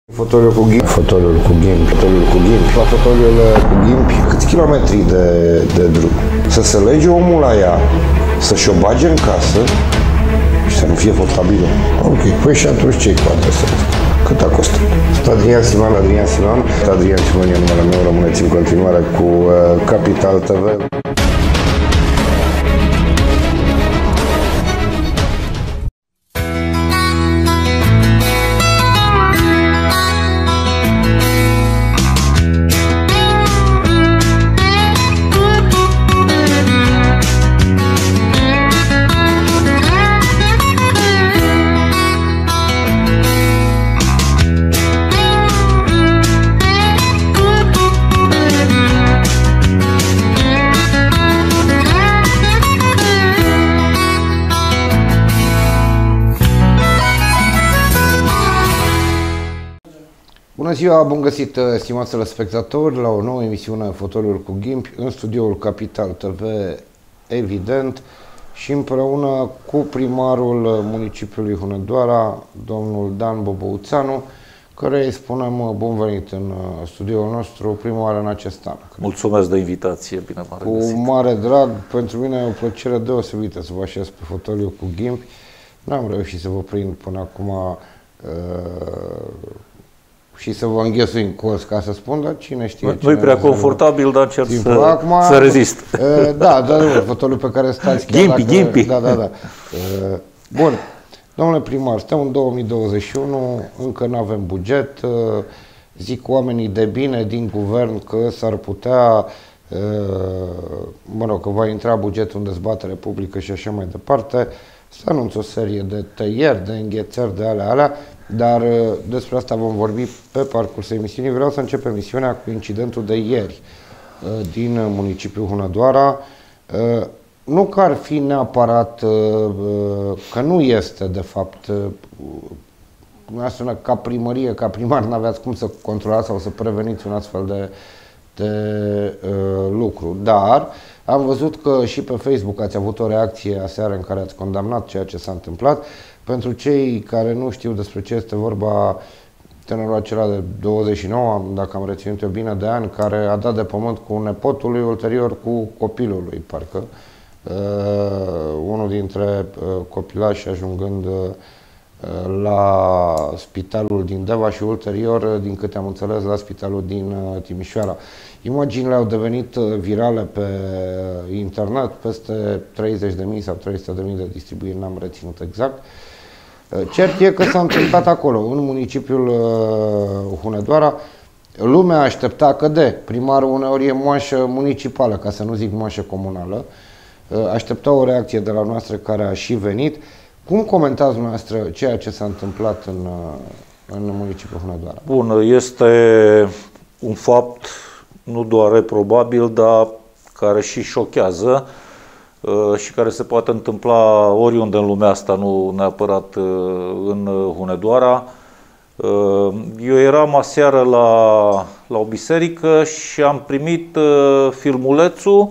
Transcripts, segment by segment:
Fotoliul cu ghimpi. Fotoliul cu ghimpi. Fotoliul cu ghimpi. La fotoliul cu ghimpi, câți kilometri de drum? Să se lege omul la ea, să-și o bage în casă și să nu fie contabilă. Ok, păi și atunci ce-i cu asta? Cât a costat? Adrian Siman, Adrian Siman e numele meu, rămâneți în continuare cu Capital TV. Bună ziua, bun găsit, stimați telespectatori, la o nouă emisiune Fotoliul cu ghimpi, în studioul Capital TV, evident, și împreună cu primarul municipiului Hunedoara, domnul Dan Bobouțanu, care îi spunem bun venit în studioul nostru, prima oară în acest an. Mulțumesc de invitație, bine m-am regăsit. Cu mare drag, pentru mine e o plăcere deosebită să vă așez pe fotoliul cu ghimpi. N-am reușit să vă prind până acum și să vă înghesui în colț, ca să spun, dar cine știe. Nu-i prea confortabil, dar încerc să rezist. Da, fotoliul pe care stați. Ghimpi. Da. Bun, domnule primar, suntem în 2021, încă nu avem buget, zic oamenii de bine din guvern că s-ar putea, că va intra bugetul în dezbatere publică și așa mai departe, să anunță o serie de tăieri, de înghețări, de alea, dar despre asta vom vorbi pe parcursul emisiunii. Vreau să încep emisiunea cu incidentul de ieri din municipiul Hunedoara. Nu că ar fi neapărat, că nu este de fapt, ca primărie, ca primar, n-aveați cum să controlați sau să preveniți un astfel de lucru, dar am văzut că și pe Facebook ați avut o reacție aseară în care ați condamnat ceea ce s-a întâmplat. Pentru cei care nu știu despre ce este vorba, tânărul acela de 29, dacă am reținut eu bine, de ani, care a dat de pământ cu nepotul lui, ulterior cu copilul lui, parcă. Unul dintre copilași ajungând la spitalul din Deva și ulterior, din câte am înțeles, la spitalul din Timișoara. Imaginile au devenit virale pe internet, peste 30.000 sau 300.000 de distribuiri, n-am reținut exact. Cert e că s-a întâmplat acolo, în municipiul Hunedoara. Lumea aștepta că primarul uneori e moașă municipală, ca să nu zic moașă comunală. Aștepta o reacție de la noastră care a și venit. Cum comentați dumneavoastră ceea ce s-a întâmplat în municipiul Hunedoara? Bun, este un fapt nu doar reprobabil, dar care și șochează și care se poate întâmpla oriunde în lumea asta, nu neapărat în Hunedoara. Eu eram aseară la o biserică și am primit filmulețul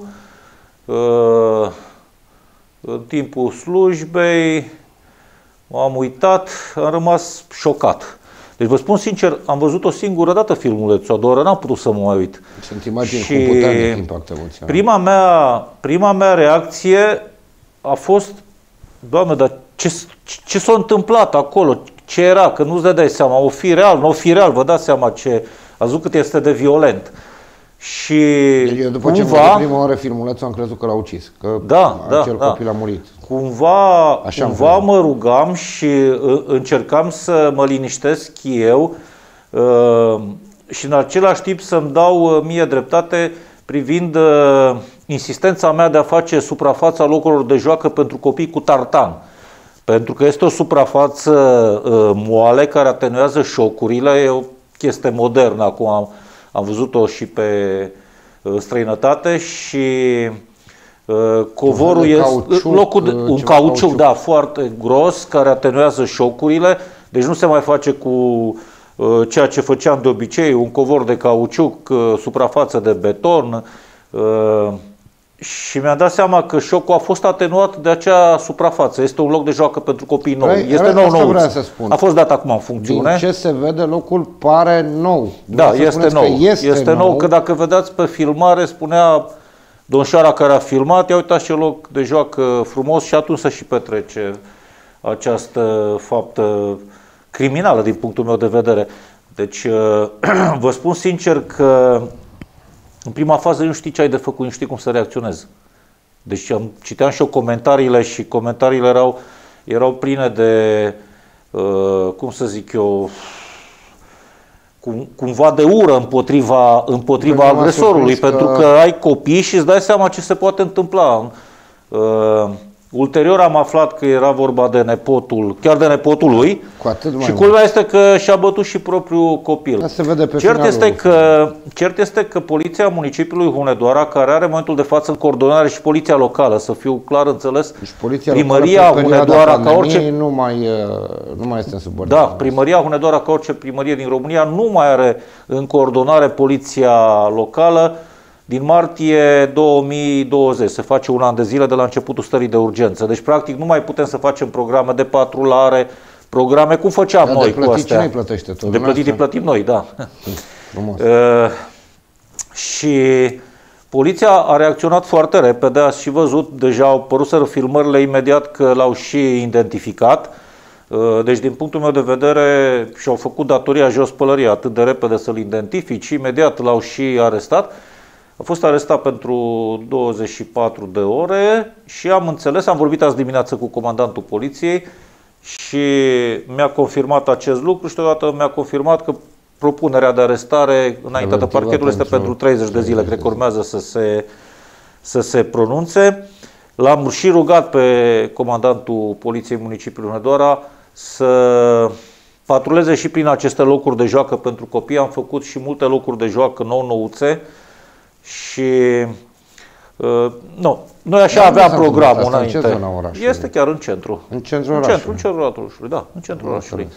în timpul slujbei, m-am uitat, am rămas șocat. Deci vă spun sincer, am văzut o singură dată filmulețul, a doua oară n-am putut să mă mai uit. Sunt imagini cu puternic impact emoțional. Prima mea reacție a fost, Doamne, dar ce s-a întâmplat acolo? Ce era? Că nu-ți dai seama, o fi real, nu o fi real, vă dați seama ați văzut cât este de violent. Și eu după ce am văzut prima oară filmulețul am crezut că l-a ucis, că acel copil a murit. Cumva mă rugam și încercam să mă liniștesc eu și în același timp să-mi dau mie dreptate privind insistența mea de a face suprafața locurilor de joacă pentru copii cu tartan. Pentru că este o suprafață moale care atenuează șocurile, e o chestie modernă acum. Am văzut-o și pe străinătate și covorul este un cauciuc, da, foarte gros, care atenuează șocurile. Deci nu se mai face cu ceea ce făceam de obicei, un covor de cauciuc, suprafață de beton. Și mi-am dat seama că șocul a fost atenuat de acea suprafață. Este un loc de joacă pentru copii nou. Este nou. A fost dat acum în funcțiune. Din ce se vede, locul pare nou. Da, este nou. Este nou, că dacă vedeați pe filmare, spunea domnișoara care a filmat, ia uitați ce loc de joacă frumos, și atunci se și petrece această faptă criminală din punctul meu de vedere. Deci vă spun sincer că în prima fază nu știi ce ai de făcut, nu știi cum să reacționezi. Deci citeam și eu comentariile și comentariile erau pline de, cum să zic eu, cumva de ură împotriva agresorului, pentru că ai copii și îți dai seama ce se poate întâmpla. Ulterior am aflat că era vorba de nepotul, chiar de nepotul lui, și culmea este că și-a bătut și propriul copil. Se vede pe cert este că poliția municipiului Hunedoara, care are în momentul de față în coordonare și poliția locală, să fiu clar înțeles, deci primăria Hunedoara, ca orice... nu mai este în subordine. Da, primăria Hunedoara, ca orice primărie din România, nu mai are în coordonare poliția locală. Din martie 2020, se face un an de zile de la începutul stării de urgență. Deci, practic, nu mai putem să facem programe de patrulare, programe cum făceam noi cu astea. Cine îi plătește tot? De plătit îi plătim noi, da. Frumos. Și poliția a reacționat foarte repede, ați și văzut, deja au păruseră filmările imediat că l-au și identificat. Deci, din punctul meu de vedere, și-au făcut datoria jos pălăria atât de repede să-l identifici, imediat l-au și arestat. A fost arestat pentru 24 de ore și am înțeles, am vorbit azi dimineață cu comandantul poliției și mi-a confirmat acest lucru și deodată mi-a confirmat că propunerea de arestare înaintată parchetului este pentru 30 de zile, cred că urmează să se pronunțe. L-am și rugat pe comandantul poliției municipiului Hunedoara să patruleze și prin aceste locuri de joacă pentru copii. Am făcut și multe locuri de joacă nouțe. Și noi așa aveam programul înainte. În ce zona orașului? Este chiar în centru. În centrul orașului? În centrul orașului, da, în centrul orașului.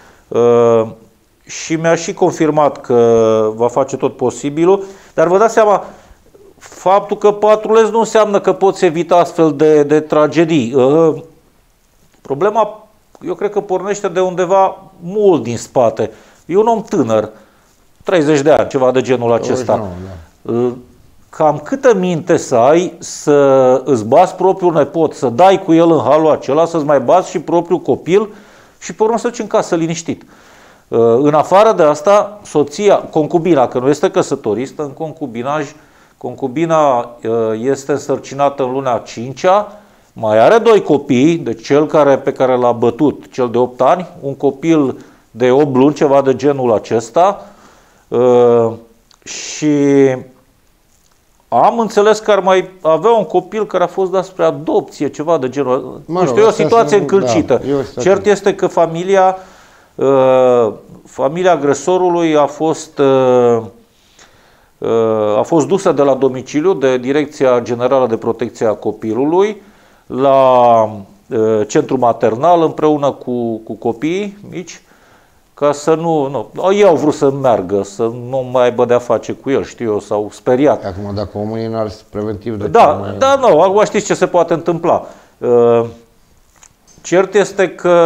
Și mi-a și confirmat că va face tot posibilul, dar vă dați seama, faptul că patrulezi nu înseamnă că poți evita astfel de tragedii. Problema, eu cred că pornește de undeva mult din spate. E un om tânăr, 30 de ani, ceva de genul acesta. Cam câtă minte să ai să îți bați propriul nepot, să dai cu el în halul acela, să-ți mai bați și propriul copil și pe urmă să duci în casă liniștit. În afară de asta, soția, concubina, că nu este căsătoristă, în concubina este însărcinată în luna 5-a, mai are 2 copii, deci cel pe care l-a bătut, cel de 8 ani, un copil de 8 luni, ceva de genul acesta, și am înțeles că ar mai avea un copil care a fost dat spre adopție, ceva de genul. Nu știu, e o situație încălcită. Da, cert este că familia agresorului a fost dusă de la domiciliu de Direcția Generală de Protecție a Copilului la centru maternal împreună cu copiii mici, ca să nu. Ei au vrut să meargă, să nu mai aibă de-a face cu el, știu eu, s-au speriat. Acum, dacă omul e în preventiv de acum știți ce se poate întâmpla. Cert este că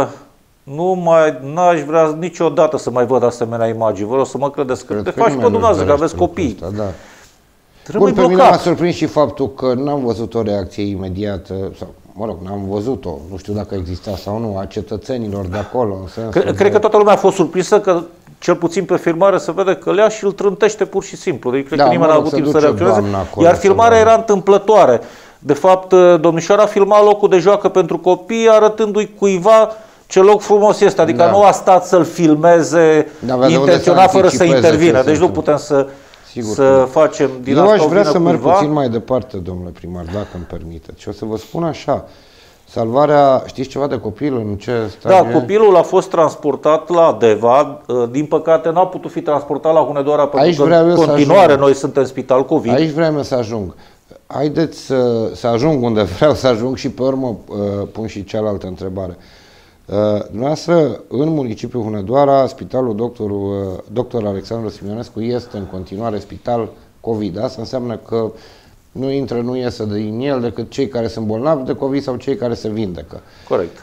n-aș vrea niciodată să mai văd asemenea imagini. Vreau să mă credeți că te faci pe dumneavoastră, că aveți copii. Bun, pe mine m-a surprins și faptul că n-am văzut o reacție imediată, sau, n-am văzut-o, nu știu dacă exista sau nu, a cetățenilor de acolo. Cred că toată lumea a fost surprinsă că, cel puțin pe filmare, se vede că lea și îl trântește pur și simplu. Deci cred că nimeni n-a avut timp să reacționeze. Iar filmarea era întâmplătoare. De fapt, domnișoara filma locul de joacă pentru copii, arătându-i cuiva ce loc frumos este. Adică nu a stat să-l filmeze intenționat fără să intervină. Deci nu putem să facem din asta o vină cuiva. Eu aș vrea să merg puțin mai departe, domnule primar, dacă îmi permiteți. Și o să vă spun așa. Salvarea, știți ceva de copil? În ce stadiu? Da, copilul a fost transportat la Deva. Din păcate n-a putut fi transportat la Hunedoara pentru că în continuare noi suntem spital COVID. Aici vreau să ajung. Haideți să ajung unde vreau să ajung și pe urmă pun și cealaltă întrebare. Dumneavoastră, în municipiul Hunedoara, spitalul Dr. Alexandru Simionescu este în continuare spital COVID. Asta înseamnă că nu intră, nu iese din el decât cei care sunt bolnavi de COVID sau cei care se vindecă. Corect.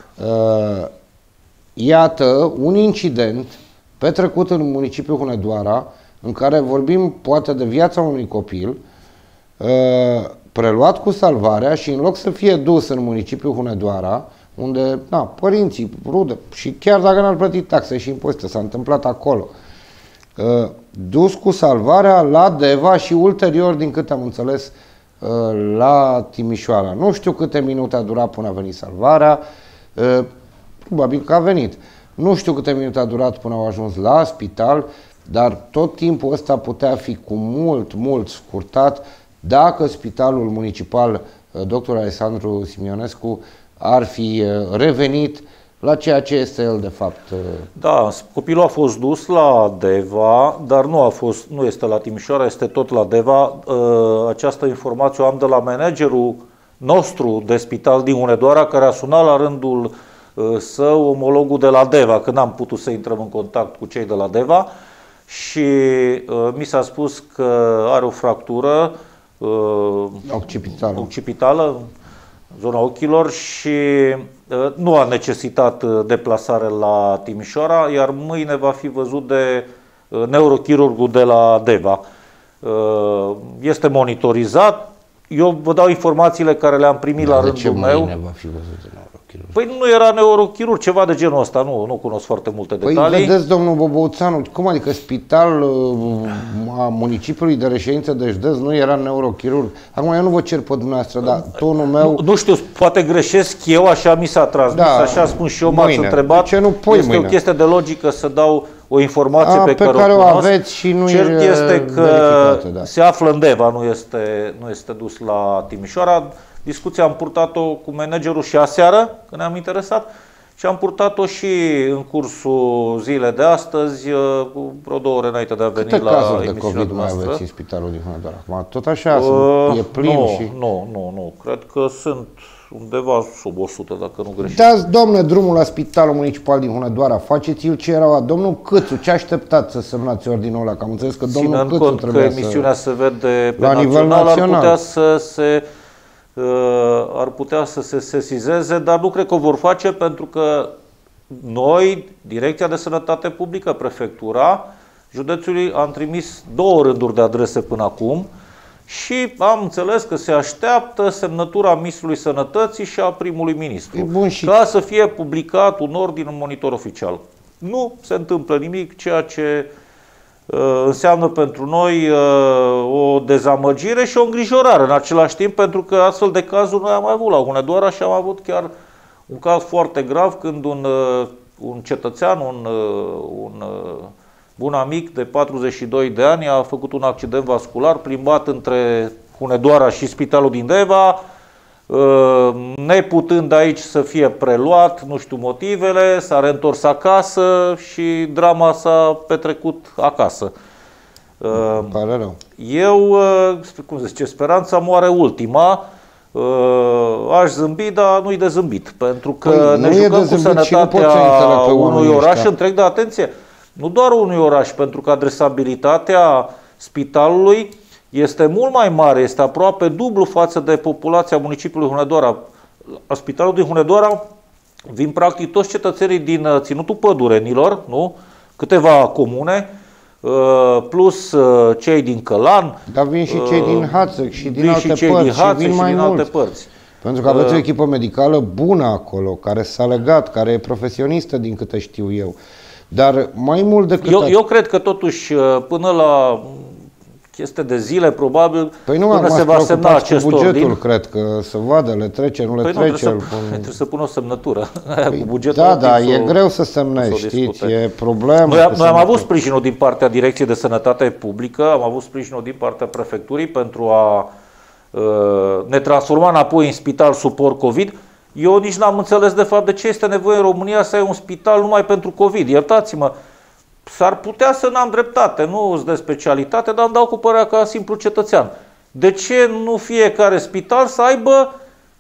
Iată un incident petrecut în municipiul Hunedoara, în care vorbim poate de viața unui copil, preluat cu salvarea și în loc să fie dus în municipiul Hunedoara, unde părinții, rude, și chiar dacă n-ar plăti taxe și impozite, s-a întâmplat acolo, dus cu salvarea la Deva și ulterior, din câte am înțeles, la Timișoara. Nu știu câte minute a durat până a venit salvarea, probabil că a venit. Nu știu câte minute a durat până au ajuns la spital, dar tot timpul ăsta putea fi cu mult scurtat dacă Spitalul Municipal Dr. Alexandru Simionescu ar fi revenit la ceea ce este el de fapt. Da, copilul a fost dus la Deva, dar nu este la Timișoara, este tot la Deva. Această informație o am de la managerul nostru de spital din Hunedoara, care a sunat la rândul său omologul de la Deva, că n-am putut să intrăm în contact cu cei de la Deva, și mi s-a spus că are o fractură occipitală, zona ochilor, și nu a necesitat deplasare la Timișoara, iar mâine va fi văzut de neurochirurgul de la Deva. Este monitorizat. Eu vă dau informațiile care le-am primit la rândul meu. Mâine va fi văzut de neurochirurg? Păi nu era neurochirurg, ceva de genul ăsta, nu cunosc foarte multe detalii. Păi vedeți, domnul Bobouțanu, cum adică spital a municipiului de reședință de județ nu era neurochirurg? Acum eu nu vă cer pe dumneavoastră, dar tonul meu... Nu știu, poate greșesc eu, așa mi s-a transmis, așa spun și eu, m-ați întrebat. Ce nu pui este mâine? O chestie de logică să dau o informație pe care o cunosc. aveți și nu Cert este că da. se află în Deva, nu este dus la Timișoara. Discuția am purtat-o cu managerul și aseară, când ne-am interesat, și am purtat-o și în cursul zilei de astăzi, cu vreo 2 ore înainte de a veni la emisiunea cazuri de COVID mai aveți în spitalul din Hunedoara? Acum tot așa, e plin și... Nu, cred că sunt undeva sub 100, dacă nu greșesc. Dați, domne, drumul la Spitalul Municipal din Hunedoara, faceți-l ce era. Domnul Câțu, ce așteptați să semnați ordinul ăla? Că am înțeles că domnul Câțu cont trebuie că emisiunea se vede pe la nivel național. Ar putea să se sesizeze, dar nu cred că o vor face, pentru că noi, Direcția de Sănătate Publică, Prefectura Județului, am trimis 2 rânduri de adrese până acum și am înțeles că se așteaptă semnătura Ministrului Sănătății și a primului ministru, ca să fie publicat un ordin în Monitor Oficial. Nu se întâmplă nimic, ceea ce înseamnă pentru noi o dezamăgire și o îngrijorare în același timp, pentru că astfel de cazuri noi am mai avut la Hunedoara și am avut chiar un caz foarte grav când un cetățean, un bun amic de 42 de ani a făcut un accident vascular plimbat între Hunedoara și Spitalul din Deva, neputând aici să fie preluat, nu știu motivele, s-a reîntors acasă și drama s-a petrecut acasă. Pare rău. Eu, cum se zice, speranța moare ultima. Aș zâmbi, dar nu-i de zâmbit, pentru că ne jucăm cu sănătatea unui oraș întreg, de atenție, nu doar unui oraș, pentru că adresabilitatea spitalului este mult mai mare, este aproape dublu față de populația municipiului Hunedoara. La Spitalul din Hunedoara vin practic toți cetățenii din Ținutul Pădurenilor, nu? Câteva comune, plus cei din Călan. Dar vin și cei din Hațăc și din alte părți, și vin mai mulți. Pentru că aveți o echipă medicală bună acolo, care s-a legat, care e profesionistă din câte știu eu. Dar mai mult decât... Eu cred că totuși până la chestie de zile, probabil, până se va semna acest bugetul, cred că să vadă, le trece, nu le trece. Trebuie să pună o semnătură. Cu bugetul. Da, e greu să semnezi, știți, e problemă. Noi am avut sprijinul din partea Direcției de Sănătate Publică, am avut sprijinul din partea Prefecturii pentru a ne transforma înapoi în spital suport COVID. Eu nici n-am înțeles de fapt de ce este nevoie în România să ai un spital numai pentru COVID. Iertați-mă, s-ar putea să n-am dreptate, nu sunt de specialitate, dar îmi dau cu părerea ca simplu cetățean. De ce nu fiecare spital să aibă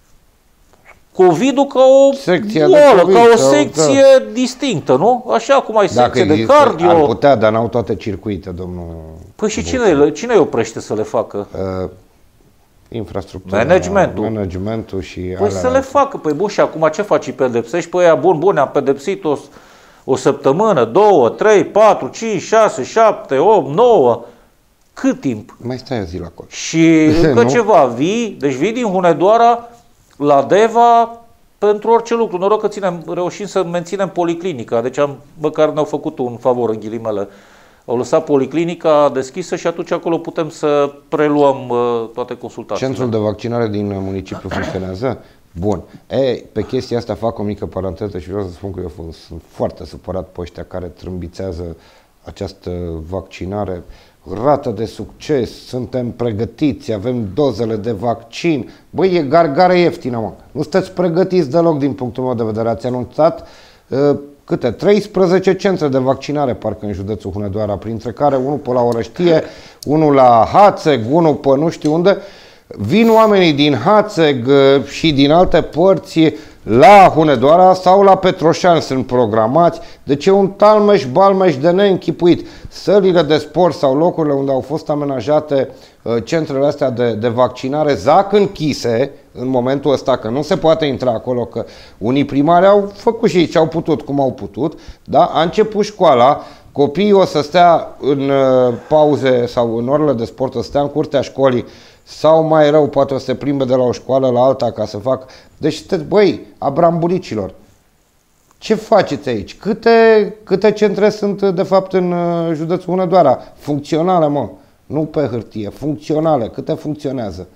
COVID-ul ca o boală, ca o secție distinctă, nu? Așa cum ai secție de cardio. Ar putea, dar n-au toate circuite, domnul. Păi și cine îi oprește să le facă? Infrastructura, managementul și păi să le facă. Păi bun, și acum ce faci? Îi pedepsești pe aia? Bun, am pedepsit o săptămână, 2, 3, 4, 5, 6, 7, 8, 9. Cât timp? Mai stai o zi la col. Și încă ceva, vii din Hunedoara la Deva pentru orice lucru. Noroc că reușim să menținem policlinica, deci măcar ne-au făcut un favor în ghilimele. Au lăsat policlinica deschisă și atunci acolo putem să preluăm toate consultațiile. Centrul de vaccinare din municipiu funcționează? Bun. Pe chestia asta fac o mică paranteză și vreau să spun că eu sunt foarte supărat pe ăștia care trâmbițează această vaccinare. Rată de succes, suntem pregătiți, avem dozele de vaccin. Băi, e gargare ieftină, mă. Nu sunteți pregătiți deloc din punctul meu de vedere. Ați anunțat câte? 13 centre de vaccinare parcă în județul Hunedoara, printre care unul pe la Orăștie, unul la Hațeg, unul pe nu știu unde. Vin oamenii din Hațeg și din alte părți la Hunedoara sau la Petroșani sunt programați. Deci e un talmeș-balmeș de neînchipuit. Sălile de sport sau locurile unde au fost amenajate centrele astea de vaccinare zac închise în momentul ăsta, că nu se poate intra acolo, că unii primari au făcut și ei ce au putut, cum au putut, da? A început școala, copiii o să stea în pauze sau în orele de sport, o să stea în curtea școlii, sau mai rău, poate o să se plimbe de la o școală la alta ca să fac. Deci sunteți, băi, abramburicilor. Ce faceți aici? Câte centre sunt de fapt în județul Hunedoara? Funcționale, mă. Nu pe hârtie, funcționale. Câte funcționează?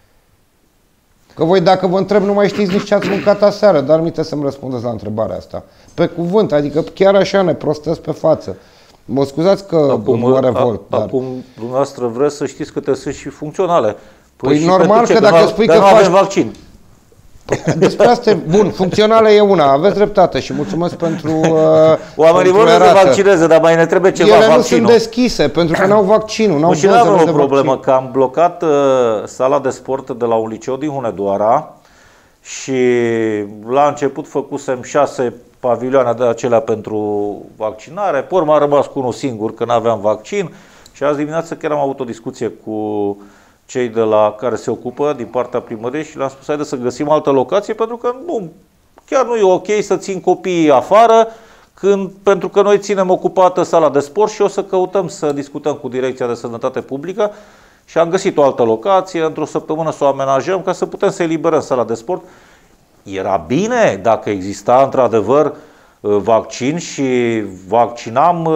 Că voi, dacă vă întreb, nu mai știți nici ce ați mâncat aseară, dar minte să-mi răspundeți la întrebarea asta. Pe cuvânt, adică chiar așa ne prostesc pe față. Mă scuzați că mă revolt. Acum, dumneavoastră, vreți să știți câte sunt și funcționale. Păi normal că dacă spui că faci vaccin. Despre asta, bun, funcțională e una, aveți dreptate și mulțumesc pentru oamenii vor să vaccineze, dar mai ne trebuie ceva vaccinul. Ele nu sunt deschise, pentru că n-au vaccinul, n-au dozele de vaccin. Și n-am o problemă, că am blocat sala de sport de la un liceu din Hunedoara și la început făcusem 6 pavilioane de acelea pentru vaccinare, pe urmă am rămas cu unul singur, că n-aveam vaccin și azi dimineață chiar am avut o discuție cu cei de la care se ocupă din partea primăriei și le-am spus haide să găsim altă locație pentru că chiar nu e ok să țin copiii afară pentru că noi ținem ocupată sala de sport și o să căutăm să discutăm cu Direcția de Sănătate Publică și am găsit o altă locație, într-o săptămână să o amenajăm ca să putem să eliberăm sala de sport. Era bine dacă exista într-adevăr vaccin și vaccinam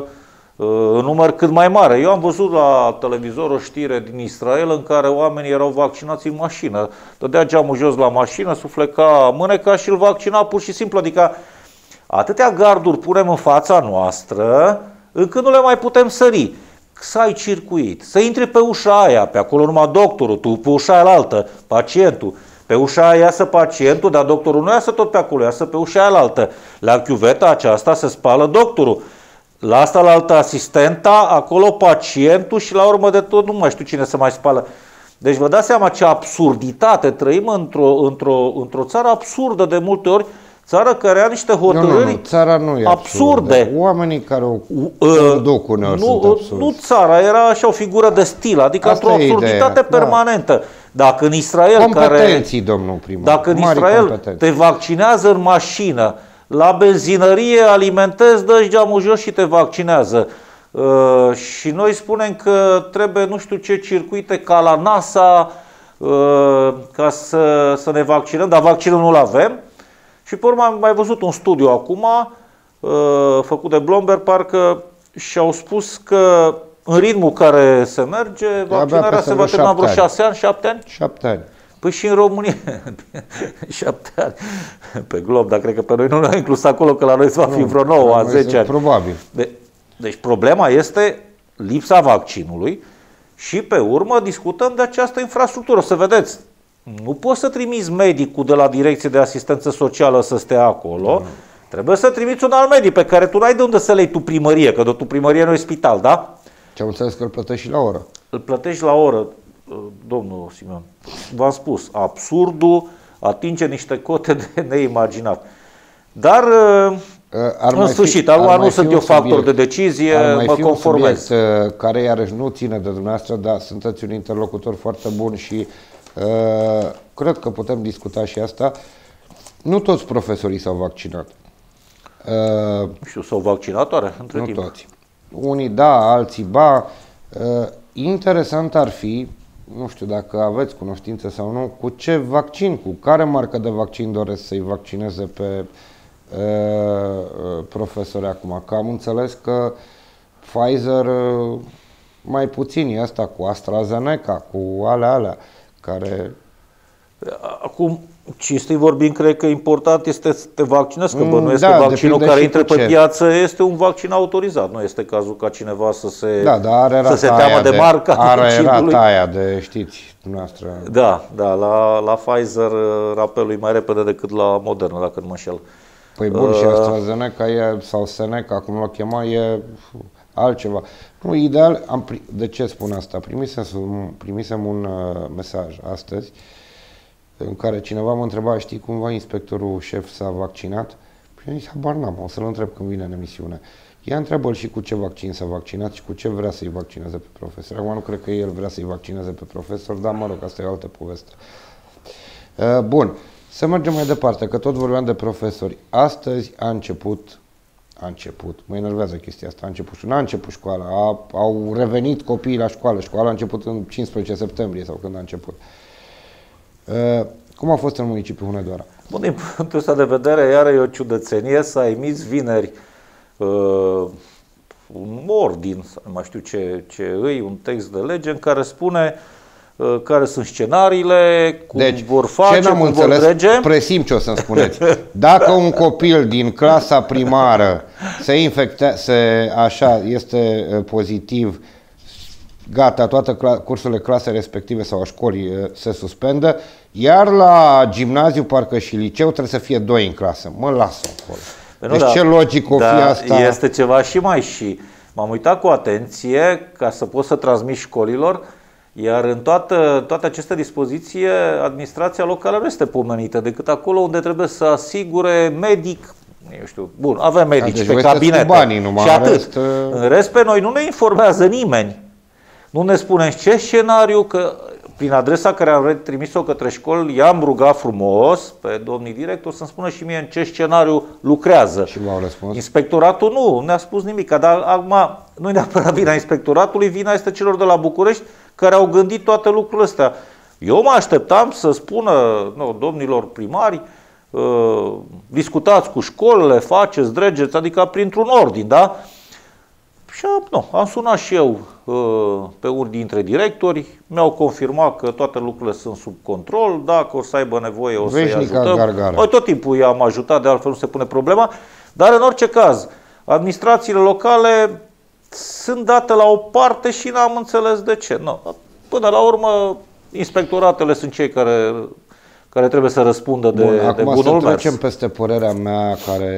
în număr cât mai mare. Eu am văzut la televizor o știre din Israel în care oamenii erau vaccinați în mașină. Dădea geamul jos la mașină, sufleca mâneca și îl vaccina pur și simplu. Adică atâtea garduri punem în fața noastră încât nu le mai putem sări. Să ai circuit, să intri pe ușa aia, pe acolo numai doctorul, tu pe ușa aia altă, pacientul. Pe ușa aia iasă pacientul, dar doctorul nu iasă tot pe acolo, iasă pe ușa aia altă. La chiuveta aceasta se spală doctorul. La asta la altă asistenta, acolo pacientul și la urmă de tot nu mai știu cine se mai spală. Deci vă dați seama ce absurditate trăim într-o țară absurdă de multe ori, țară care are niște hotărâri țara nu e absurde. Oamenii care o conduc uneori sunt absurdi. Nu țara, era așa o figură de stil, adică într-o absurditate permanentă. Da. Dacă în Israel, domnul primar, dacă în Israel te vaccinează în mașină, la benzinărie alimentezi, dă-și geamul jos și te vaccinează. Și noi spunem că trebuie nu știu ce circuite ca la NASA ca să ne vaccinăm, dar vaccinul nu-l avem. Și pe urmă am mai văzut un studiu acum făcut de Bloomberg parcă și au spus că în ritmul care se merge, vaccinarea se va termina vreo 6 ani, 7 ani? 7 ani. Păi și în România 7 ani pe glob, dar cred că pe noi nu ne-au inclus acolo, că la noi va fi vreo 9, 10 ani. Probabil. Deci problema este lipsa vaccinului și pe urmă discutăm de această infrastructură. O să vedeți, nu poți să trimiți medicul de la Direcție de Asistență Socială să stea acolo, trebuie să trimiți un alt medic pe care tu n-ai de unde să le iei tu primărie, că tu primărie nu e spital, da? Ce am înțeles că îl plătești și la oră. Îl plătești la oră, domnul Simeon. V-am spus, absurdul atinge niște cote de neimaginat. Dar În sfârșit, nu sunt eu factor de decizie, mă conformez. Care iarăși nu ține de dumneavoastră, dar sunteți un interlocutor foarte bun și cred că putem discuta și asta. Nu toți profesorii s-au vaccinat. Și s-au vaccinat oare între nu timp? Toți. Unii da, alții ba. Interesant ar fi, nu știu dacă aveți cunoștință sau nu, cu ce vaccin, cu care marcă de vaccin doresc să-i vaccineze pe profesori acum. Că am înțeles că Pfizer mai puțin e asta cu AstraZeneca, cu alea, care... Acum, cinstit vorbind, cred că important este să te vaccinezi, că bănuiesc că vaccinul care intră pe piață este un vaccin autorizat. Nu este cazul ca cineva să se, să se teamă de marca vaccinului. Are aia de, știți, dumneavoastră. Da, la Pfizer rapelul e mai repede decât la Moderna, dacă nu mă înșel. Păi bun, și AstraZeneca sau Seneca, cum l-o chema, e altceva. Nu, ideal, de ce spun asta? Primisem un mesaj astăzi în care cineva mă întreba, știi cumva inspectorul șef s-a vaccinat? Și eu zic, habar n-am, o să-l întreb când vine în emisiune. Ia întrebă-l și cu ce vaccin s-a vaccinat și cu ce vrea să-i vaccineze pe profesor. Acum nu cred că el vrea să-i vaccineze pe profesor, dar mă rog, asta e o altă poveste. Bun, să mergem mai departe, că tot vorbeam de profesori. Astăzi a început, mă enervează chestia asta, n-a început școala, au revenit copiii la școală. Școala a început în 15 septembrie sau când a început. Cum a fost în municipiul Hunedoara? Bun, din punctul ăsta de vedere, iară e o ciudățenie să ai emis vineri un ordin, nu mai știu un text de lege în care spune care sunt scenariile, cum vor face, cum vor trece. Presim ce o să-mi spuneți. Dacă un copil din clasa primară este pozitiv, gata, toate cursurile clasei respective sau a școlii se suspendă, iar la gimnaziu, parcă și liceu, trebuie să fie 2 în clasă. Mă lasă acolo. Deci ce logic o fi asta? Este ceva și m-am uitat cu atenție ca să pot să transmit școlilor, iar în toate aceste dispoziții, administrația locală nu este pomenită decât acolo unde trebuie să asigure medic. Eu știu, bun, avem medici pe cabinete și atât. În rest, pe noi nu ne informează nimeni. Nu ne spune în ce scenariu, că prin adresa care am trimis-o către școli, i-am rugat frumos pe domnii director să-mi spună și mie în ce scenariu lucrează. Și v-au răspuns? Inspectoratul nu ne-a spus nimic, dar acum nu e neapărat vina inspectoratului, vina este celor de la București care au gândit toate lucrurile astea. Eu mă așteptam să spună domnilor primari, discutați cu școlile, faceți, dregeți, adică printr-un ordin, da? Și am sunat și eu pe unul dintre directori, mi-au confirmat că toate lucrurile sunt sub control, dacă o să aibă nevoie o să-i ajutăm. Noi tot timpul i-am ajutat, de altfel nu se pune problema, dar în orice caz, administrațiile locale sunt date la o parte și n-am înțeles de ce. Până la urmă, inspectoratele sunt cei care trebuie să răspundă de bunul mers. Acum să trecem peste părerea mea,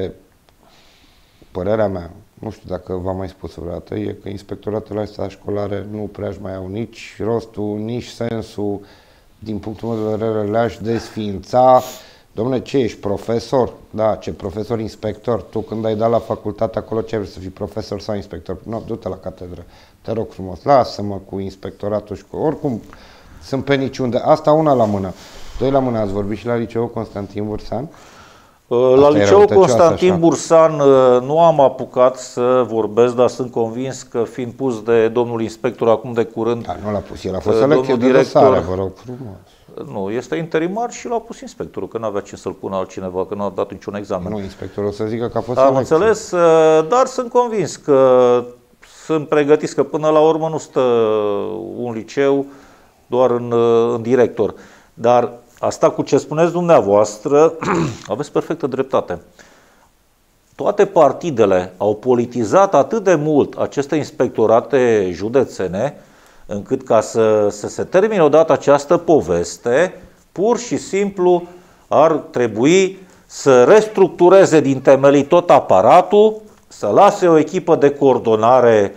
nu știu dacă v-am mai spus vreodată, e că inspectoratele astea școlare nu prea mai au nici rostul, nici sensul, din punctul meu de vedere le-aș desființa. Dom'le, ce ești, profesor? Da, ce profesor, inspector? Tu când ai dat la facultate acolo, ce vrei să fii, profesor sau inspector? Nu, du-te la catedră, te rog frumos, lasă-mă cu inspectoratul și cu... Oricum, sunt pe niciunde. Asta una la mână. Doi la mână, ați vorbit și la liceul Constantin Bursan? La liceul Constantin Bursan nu am apucat să vorbesc, dar sunt convins că fiind pus de domnul inspector acum de curând... Dar nu l-a pus, el a fost selecție de dosare, vă rog frumos. Nu, este interimar și l-a pus inspectorul, că n-avea ce să-l pună altcineva, că nu a dat niciun examen. Nu, inspectorul o să zică că a fost selecție. Am înțeles, dar sunt convins că sunt pregătiți, că până la urmă nu stă un liceu doar în director. Dar asta cu ce spuneți dumneavoastră, aveți perfectă dreptate. Toate partidele au politizat atât de mult aceste inspectorate județene, încât ca să se termine odată această poveste, pur și simplu ar trebui să restructureze din temelii tot aparatul, să lase o echipă de coordonare,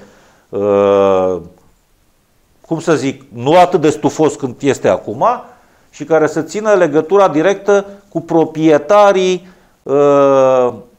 cum să zic, nu atât de stufos cât este acum, și care să țină legătura directă cu proprietarii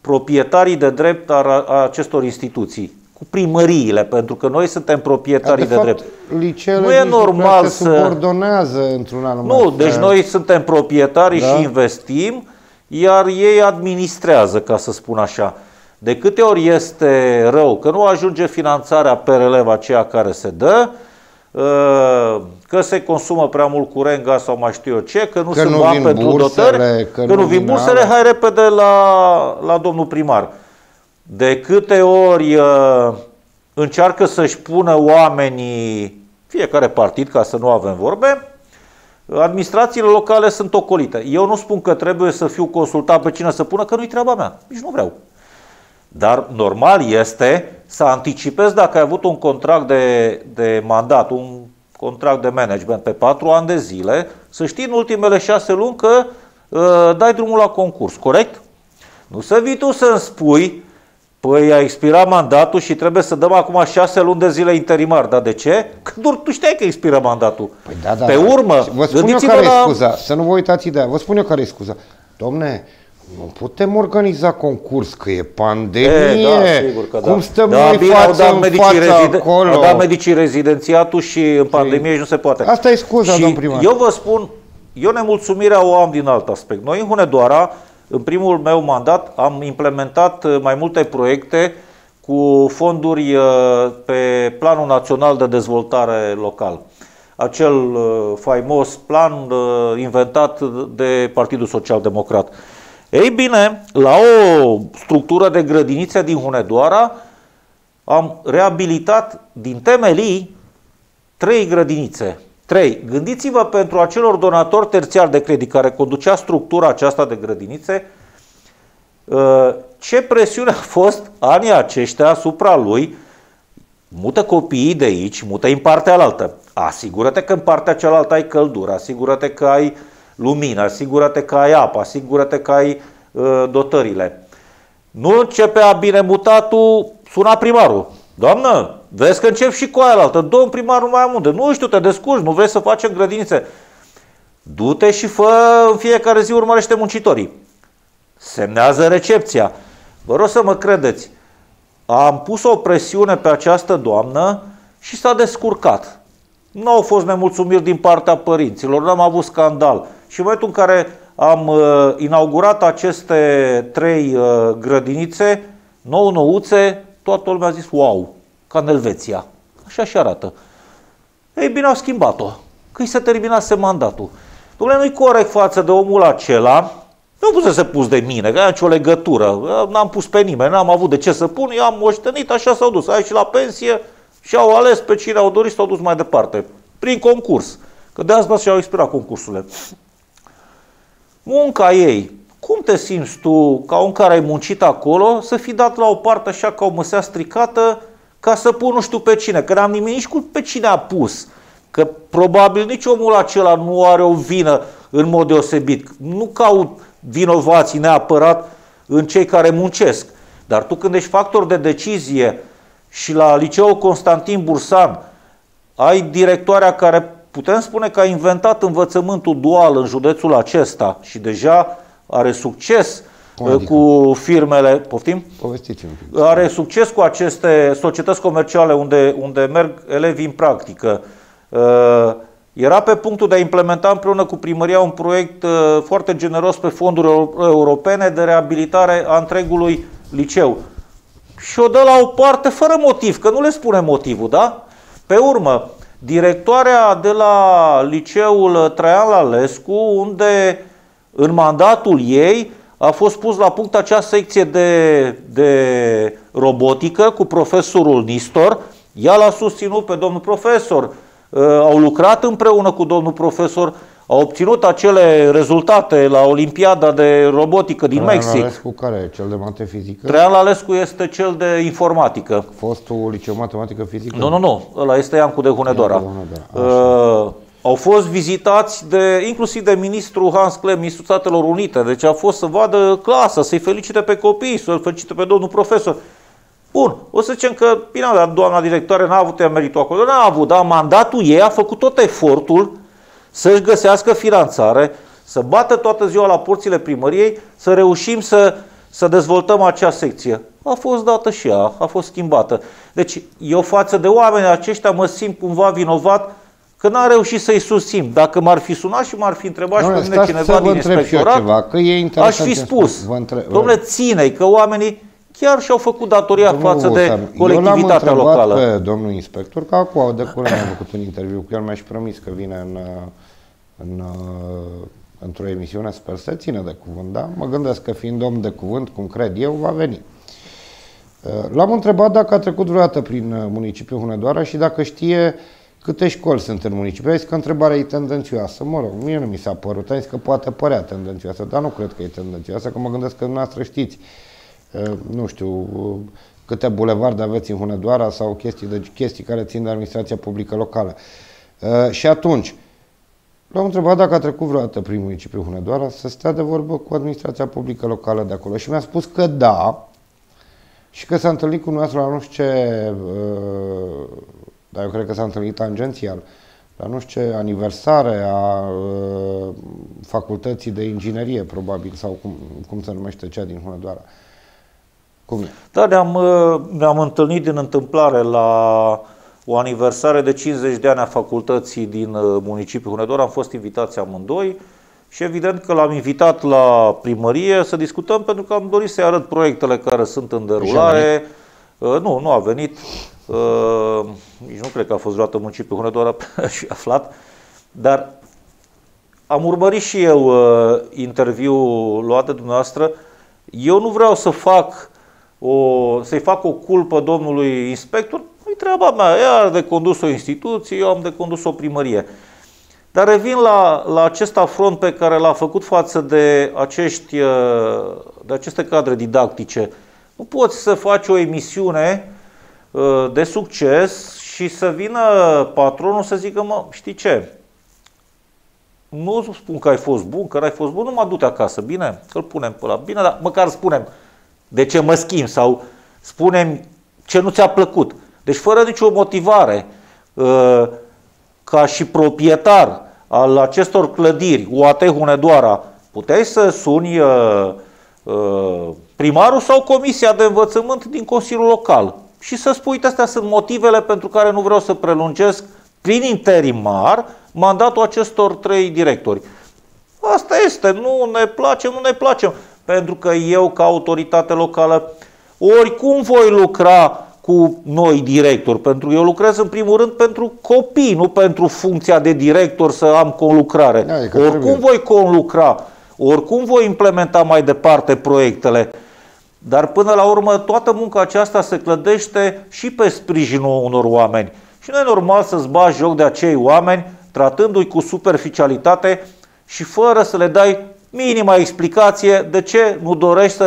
proprietarii de drept a acestor instituții, cu primăriile, pentru că noi suntem proprietarii de drept. Nu e normal să subordonează într-un anumit fel. Nu, deci noi suntem proprietarii și investim, iar ei administrează, ca să spun așa. De câte ori este rău că nu ajunge finanțarea pe relev aceea care se dă, că se consumă prea mult curent, gaz sau mai știu eu ce, că nu sunt bani pentru dotări, că nu vin bursele, hai repede la domnul primar. De câte ori încearcă să-și pună oamenii, fiecare partid, ca să nu avem vorbe, administrațiile locale sunt ocolite. Eu nu spun că trebuie să fiu consultat pe cine să pună, că nu-i treaba mea, nici nu vreau. Dar normal este să anticipezi dacă ai avut un contract de mandat, un contract de management pe 4 ani de zile, să știi în ultimele 6 luni că dai drumul la concurs, corect? Nu să vii tu să-mi spui, păi a expirat mandatul și trebuie să dăm acum 6 luni de zile interimar. Dar de ce? Că tu știai că expiră mandatul. Păi da, pe urmă, vă spun eu care e scuza, să nu vă uitați ideea, vă spun eu care e scuza. Domne, nu putem organiza concurs, că e pandemie. Da, sigur că cum stăm noi față în față acolo? Au dat medicii rezidențiatul și în pandemie și nu se poate. Asta e scuza, domn primar. Eu vă spun, eu nemulțumirea o am din alt aspect. Noi în Hunedoara, în primul meu mandat, am implementat mai multe proiecte cu fonduri pe Planul Național de Dezvoltare Local. Acel faimos plan inventat de Partidul Social Democrat. Ei bine, la o structură de grădinițe din Hunedoara am reabilitat din temelii 3 grădinițe. 3. Gândiți-vă pentru acelor donatori terțiari de credit care conducea structura aceasta de grădinițe, ce presiune a fost anii aceștia asupra lui. Mută copiii de aici, mută în partea alaltă. Asigură-te că în partea cealaltă ai căldură, asigură-te că ai lumină, asigură-te că ai apă, asigură-te că ai dotările. Nu începea bine mutatul, suna primarul. Doamnă, vezi că încep și cu aia altă. Domn primar, nu mai am unde. Nu știu, te descurci, nu vrei să facem grădinițe. Du-te și fă în fiecare zi, urmărește muncitorii. Semnează recepția. Vă rog să mă credeți. Am pus o presiune pe această doamnă și s-a descurcat. Nu au fost nemulțumiri din partea părinților, n-am avut scandal. Și în momentul în care am inaugurat aceste 3 grădinițe, nou-nouțe, toată lumea a zis, wow, ca în Elveția. Așa și arată. Ei bine, au schimbat-o, că îi se terminase mandatul. Dom'le, nu-i corect față de omul acela, nu pot să se pus de mine, că ai nicio legătură, n-am pus pe nimeni, n-am avut de ce să pun, eu am moștenit, așa s-au dus, ai și la pensie și au ales pe cine au dorit, s-au dus mai departe, prin concurs, că de asta și-au expirat concursurile. Munca ei, cum te simți tu, ca un care ai muncit acolo, să fii dat la o parte așa ca o măsea stricată, ca să pun nu știu pe cine, că n-am nimic nici cu pe cine a pus, că probabil nici omul acela nu are o vină în mod deosebit, nu caut vinovații neapărat în cei care muncesc, dar tu când ești factor de decizie și la Liceul Constantin Bursan ai directoarea care putem spune că a inventat învățământul dual în județul acesta și deja are succes cu firmele, poftim? Povestiți-mi un pic. Are succes cu aceste societăți comerciale unde merg elevii în practică. Era pe punctul de a implementa împreună cu primăria un proiect foarte generos pe fonduri europene de reabilitare a întregului liceu. Și o dă la o parte fără motiv, că nu le spune motivul, da? Pe urmă, directoarea de la liceul Traian Lalescu, unde în mandatul ei a fost pus la punct acea secție de robotică cu profesorul Nistor, ea l-a susținut pe domnul profesor, au lucrat împreună cu domnul profesor, au obținut acele rezultate la Olimpiada de robotică din Mexic. Traian Lalescu care e? Cel de matematică? Traian Lalescu este cel de informatică. Fostul liceu matematică fizică? Nu, ăla este Iancu de Hunedoara. Au fost vizitați inclusiv de ministrul Hans Klem, ministrul Statelor Unite, deci a fost să vadă clasa, să-i felicite pe copii, să-l felicite pe domnul profesor. Bun, o să zicem că, bine, dar doamna directoare n-a avut meritul acolo, n-a avut, dar mandatul ei a făcut tot efortul să-și găsească finanțare, să bată toată ziua la porțile primăriei, să reușim să dezvoltăm acea secție. A fost dată și ea, a fost schimbată. Deci eu față de oamenii aceștia mă simt cumva vinovat că n-am reușit să-i susțin. Dacă m-ar fi sunat și m-ar fi întrebat și pe mine cineva din inspectorat, aș fi spus, dom'le, ține-i, că oamenii chiar și-au făcut datoria față de colectivitatea locală. Eu l-am întrebat pe domnul inspector, că acum de curând am făcut un interviu cu el, mi-a și promis că vine într-o emisiune, sper să țină de cuvânt, da? Mă gândesc că fiind om de cuvânt, cum cred eu, va veni. L-am întrebat dacă a trecut vreodată prin municipiul Hunedoara și dacă știe câte școli sunt în municipiu. Ai zis că întrebarea e tendențioasă. Mă rog, mie nu mi s-a părut. Ai zis că poate părea tendențioasă, dar nu cred că e tendențioasă, că mă gândesc că dumneavoastră știți, nu știu, câte bulevarde aveți în Hunedoara sau chestii care țin de administrația publică locală. Și atunci, l-am întrebat dacă a trecut vreodată prin municipiul Hunedoara să stea de vorbă cu administrația publică locală de acolo. Și mi-a spus că da, și că s-a întâlnit cu noastră la nu știu ce, dar eu cred că s-a întâlnit tangențial, la nu știu ce aniversare a facultății de inginerie, probabil, sau cum se numește cea din Hunedoara. Cum e? Da, ne-am întâlnit din întâmplare la o aniversare de 50 de ani a facultății din municipiul Hunedoara. Am fost invitați amândoi și evident că l-am invitat la primărie să discutăm, pentru că am dorit să-i arăt proiectele care sunt în derulare. Nu a venit. Nici nu cred că a fost vreodată municipiul Hunedoara și aflat, dar am urmărit și eu interviul luat de dumneavoastră. Eu nu vreau să să-i fac o culpă domnului inspector, nu-i treaba mea, ea are de condus o instituție, eu am de condus o primărie. Dar revin la acest afront pe care l-a făcut față de aceste cadre didactice. Nu poți să faci o emisiune de succes și să vină patronul să zică, mă, știi ce? Nu spun că ai fost bun, că ai fost bun, nu mă du-te acasă, bine? Că-l punem pe ăla. Bine, dar măcar spunem de ce mă schimb sau spunem ce nu ți-a plăcut. Deci fără nicio motivare, ca și proprietar al acestor clădiri, UAT Hunedoara, puteai să suni primarul sau comisia de învățământ din Consiliul Local și să spui, uite, astea sunt motivele pentru care nu vreau să prelungesc prin interimar mandatul acestor 3 directori. Asta este, nu ne placem, nu ne placem. Pentru că eu, ca autoritate locală, oricum voi lucra cu noi directori, pentru că eu lucrez în primul rând pentru copii, nu pentru funcția de director să am conlucrare. Oricum voi conlucra, oricum voi implementa mai departe proiectele, dar până la urmă toată munca aceasta se clădește și pe sprijinul unor oameni. Și nu e normal să-ți bagi joc de acei oameni, tratându-i cu superficialitate și fără să le dai minima explicație de ce nu dorești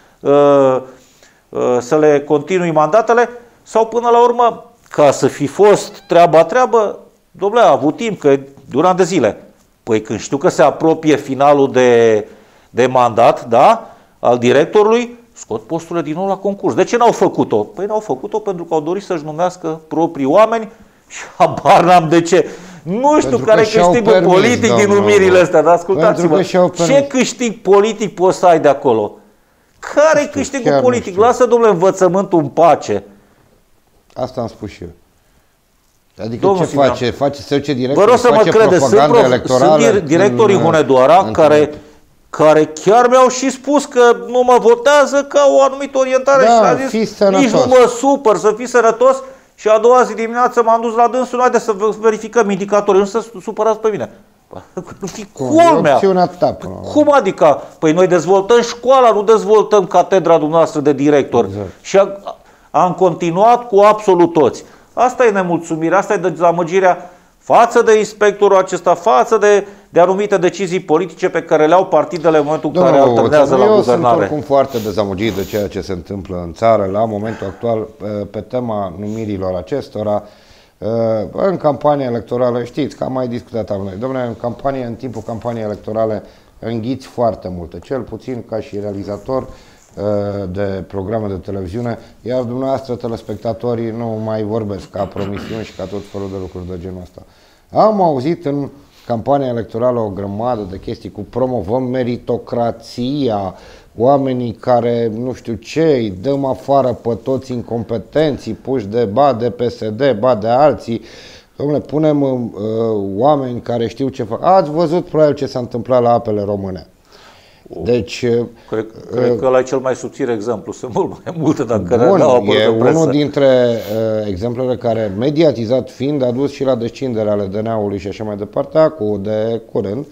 să le continui mandatele, sau până la urmă, ca să fi fost treabă, dom'le, a avut timp, că durant de zile. Păi când știu că se apropie finalul de mandat, da, al directorului, scot posturile din nou la concurs. De ce n-au făcut-o? Păi n-au făcut-o pentru că au dorit să-și numească proprii oameni și habar n-am de ce. Nu știu care e câștigul politic din numirile astea, dar ascultați-mă, ce câștig politic poți să ai de acolo? Care e câștigul politic? Lasă, domnule, învățământul în pace. Asta am spus și eu. Adică domnul ce face? Face să duce director, vă rog să mă credeți, sunt directorii Hunedoara care chiar mi-au și spus că nu mă votează ca o anumită orientare și a zis, nici nu mă supăr, să fii sănătos. Și a doua zi dimineață m-am dus la dânsul, haide să verificăm indicatorii, nu să supărați pe mine. Nu fi culmea. Cum adică? Păi noi dezvoltăm școala, nu dezvoltăm catedra dumneavoastră de director. Exact. Și am continuat cu absolut toți. Asta e nemulțumirea, asta e dezamăgirea față de inspectorul acesta, față de anumite decizii politice pe care le au partidele în momentul în care alternează la guvernare. Eu sunt oricum foarte dezamăgit de ceea ce se întâmplă în țară la momentul actual pe tema numirilor acestora. În campania electorală, știți că am mai discutat noi, domnule, în timpul campaniei electorale înghiți foarte multe, cel puțin ca și realizator de programe de televiziune, iar dumneavoastră, telespectatorii, nu mai vorbesc ca promisiuni și ca tot felul de lucruri de genul ăsta. Am auzit în campania electorală o grămadă de chestii cu promovăm meritocrația, oamenii care, nu știu ce, îi dăm afară pe toți incompetenții, puși de de PSD, de alții. Dom'le, punem oameni care știu ce fac. Ați văzut probabil ce s-a întâmplat la apele române. Deci, cred că ăla e cel mai subțire exemplu. Sunt mult mai multe, dacă bun, e unul dintre exemplele care, mediatizat fiind, a dus și la descinderea ale DNA-ului și așa mai departe, de curând.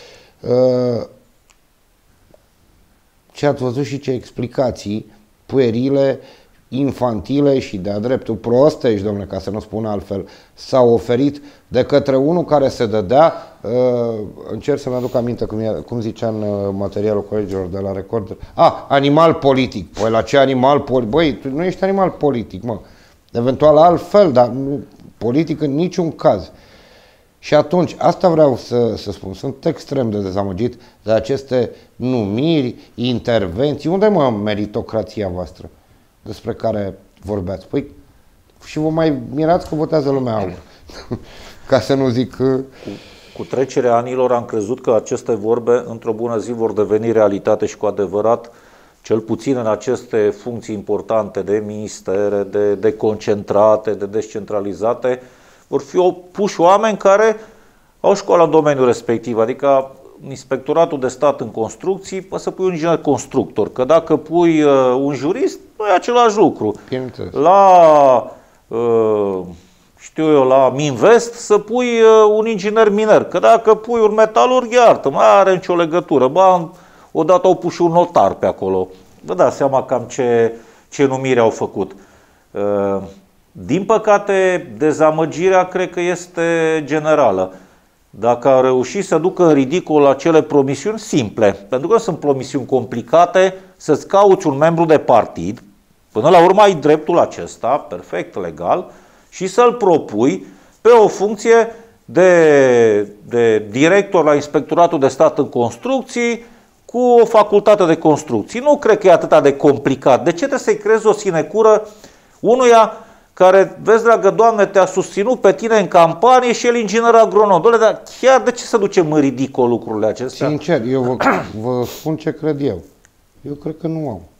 Ce ați văzut și ce explicații puerile, infantile și de-a dreptul prostești, domnule, ca să nu spun altfel, s-au oferit de către unul care se dădea, încerc să-mi aduc aminte cum zicea în materialul colegilor de la Recorder, animal politic. Păi la ce animal politic? Băi, tu nu ești animal politic, mă. Eventual altfel, dar nu politic în niciun caz. Și atunci, asta vreau să spun, sunt extrem de dezamăgit de aceste numiri, intervenții. Unde mă meritocrația voastră despre care vorbeați? Păi și vă mai mirați că votează lumea aur. Ca să nu zic... Cu trecerea anilor am crezut că aceste vorbe într-o bună zi vor deveni realitate și cu adevărat, cel puțin în aceste funcții importante de ministere, de concentrate, de descentralizate, vor fi puși oameni care au școală în domeniul respectiv, adică Inspectoratul de Stat în construcții, poți să pui un inginer constructor, că dacă pui un jurist, nu e același lucru. La, știu eu, la Minvest să pui un inginer miner, că dacă pui un metalurg, iartă, mai are nicio legătură. Odată au pus și un notar pe acolo. Vă dați seama cam ce numiri au făcut. Din păcate, dezamăgirea cred că este generală. Dacă au reușit să ducă în ridicol acele promisiuni simple, pentru că sunt promisiuni complicate, să-ți cauți un membru de partid, până la urmă ai dreptul acesta, perfect legal, și să-l propui pe o funcție de director la Inspectoratul de Stat în construcții cu o facultate de construcții. Nu cred că e atât de complicat. De ce trebuie să-i crezi o sinecură unuia care, vezi, dragă Doamne, te-a susținut pe tine în campanie și el inginer agronom? Doamne, dar chiar de ce să ducem în ridicol lucrurile acestea? Sincer, eu vă spun ce cred eu. Eu cred că nu au.